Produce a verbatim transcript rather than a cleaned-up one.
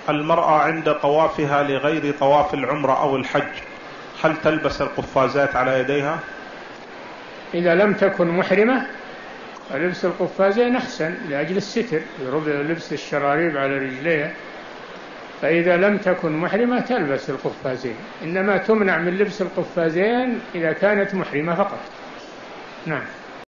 المرأة عند طوافها لغير طواف العمرة أو الحج هل تلبس القفازات على يديها؟ إذا لم تكن محرمة فلبس القفازين أحسن لأجل الستر، لبس الشراريب على رجليها. فإذا لم تكن محرمة تلبس القفازين، إنما تمنع من لبس القفازين إذا كانت محرمة فقط. نعم.